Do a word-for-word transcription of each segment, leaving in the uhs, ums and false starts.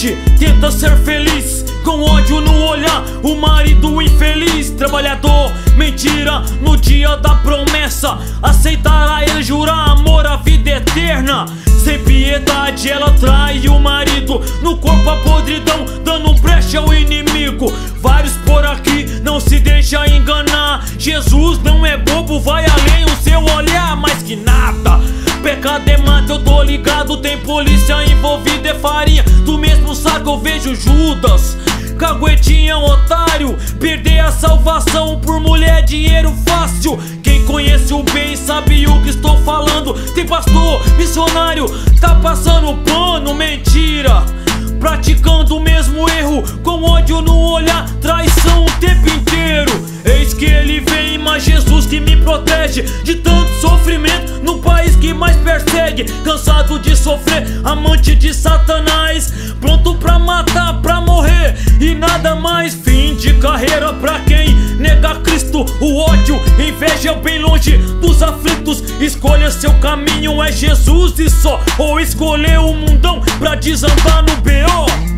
amante tenta ser feliz, com ódio no olhar, o marido infeliz. Trabalhador, mentira, no dia da promessa, aceitará ele jurar amor à vida eterna. Sem piedade ela trai o marido, no corpo a podridão, dando brecha ao inimigo. Vários por aqui não se deixa enganar, Jesus não é bobo, vai além o seu olhar. Mais que nada, pecado é mata, eu tô ligado, tem polícia envolvida, é farinha do mesmo saco, eu vejo Judas. Caguetinha, otário, perder a salvação por mulher, dinheiro fácil. Quem conhece o bem sabe o que estou falando. Tem pastor, missionário, tá passando pano, mentira, praticando o mesmo erro, com ódio no olhar, traição o tempo inteiro. Eis que ele vem, mas Jesus que me protege de tanto sofrimento no país que mais persegue. Cansado de sofrer, amante de Satanás, pronto pra matar, pra morrer e nada mais. Fim de carreira pra quem nega Cristo. O ódio, inveja bem longe dos aflitos. Escolha seu caminho, é Jesus e só, ou escolher o mundão pra desandar no B O.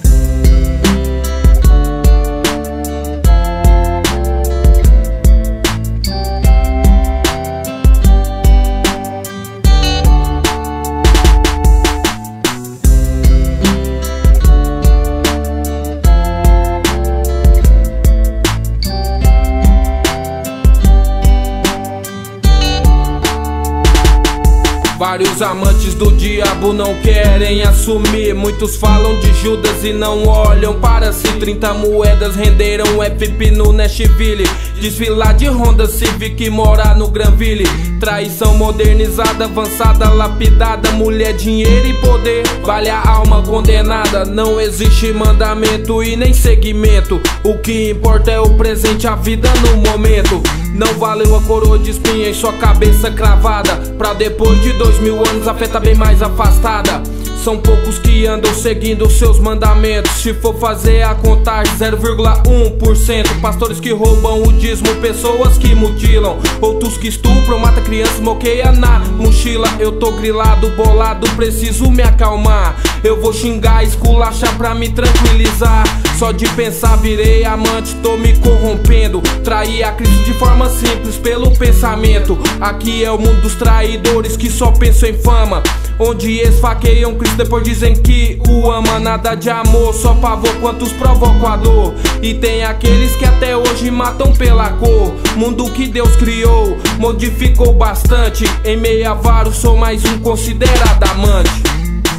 Vários amantes do diabo não querem assumir. Muitos falam de Judas e não olham para si. Trinta moedas renderam F P no Nashville. Desfilar de Honda Civic, morar no Granville. Traição modernizada, avançada, lapidada. Mulher, dinheiro e poder, vale a alma condenada. Não existe mandamento e nem seguimento. O que importa é o presente, a vida no momento. Não valeu a coroa de espinha em sua cabeça cravada, pra depois de dois mil anos a fé tá bem mais afastada. São poucos que andam seguindo seus mandamentos. Se for fazer a contagem, zero vírgula um por cento. Pastores que roubam o dízimo, pessoas que mutilam, outros que estupram, mata crianças, moqueia na mochila. Eu tô grilado, bolado, preciso me acalmar. Eu vou xingar, esculachar pra me tranquilizar. Só de pensar virei amante, tô me corrompendo. Traí a Cristo de forma simples pelo pensamento. Aqui é o mundo dos traidores que só pensam em fama, onde esfaqueiam Cristo, depois dizem que o ama. Nada de amor, só pavor, quantos provocam a dor. E tem aqueles que até hoje matam pela cor. Mundo que Deus criou, modificou bastante. Em meio a vários, sou mais um considerado amante.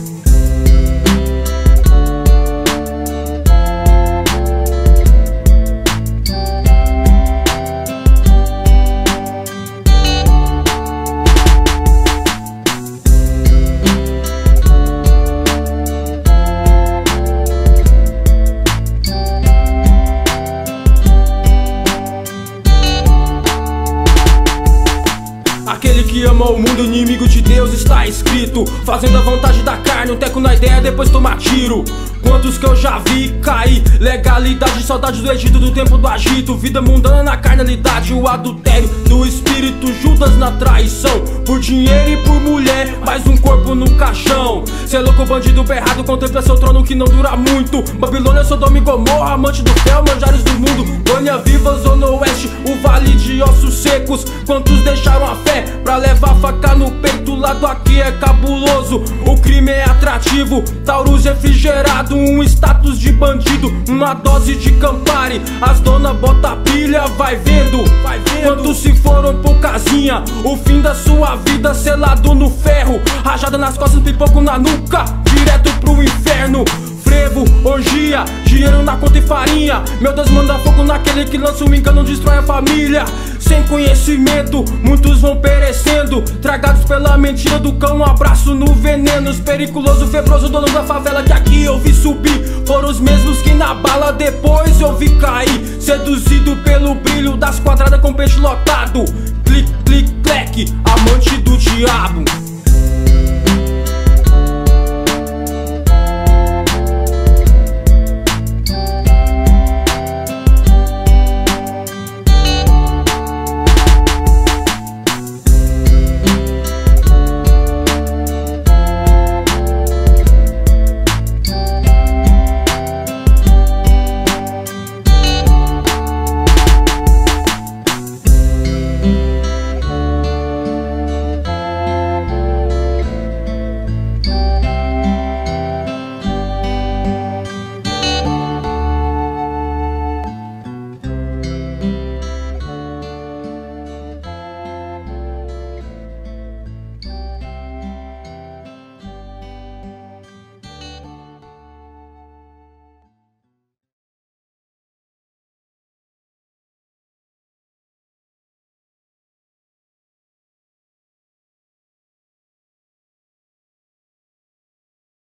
Aquele que ama o mundo, inimigo de Deus, está escrito. Fazendo a vontade da carne, um teco na ideia, depois toma tiro. Quantos que eu já vi cair, legalidade, saudade do Egito, do tempo do agito. Vida mundana na carnalidade, o adultério do espírito, Judas na traição. Por dinheiro e por mulher, mais um corpo no caixão. Cê é louco, bandido berrado, contempla seu trono que não dura muito. Babilônia, Sodoma e Gomorra, amante do fel, manjares do mundo. Gônia Viva, Zona Oeste, o vale de ossos secos. Quantos deixaram a fé pra levar faca no peito? O lado aqui é cabuloso, o crime é atrativo. Taurus refrigerado, um status de bandido, uma dose de Campari. As dona bota pilha, vai vendo, vai vendo. Quantos se foram por casinha, o fim da sua vida selado no ferro. Rajada nas costas, pipoco na nuca, direto pro inferno. Frevo, orgia, dinheiro na conta e farinha. Meu Deus, manda fogo naquele que lança um engano, destrói a família. Sem conhecimento, muitos vão perecendo, tragados pela mentira do cão, um abraço no veneno. Os periculoso, febroso, dono da favela que aqui eu vi subir, foram os mesmos que na bala depois eu vi cair. Seduzido pelo brilho das quadradas com peixe lotado. Clique, clique, cleque, amante do diabo.